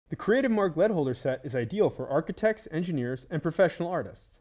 The Creative Mark lead holder set is ideal for architects, engineers, and professional artists.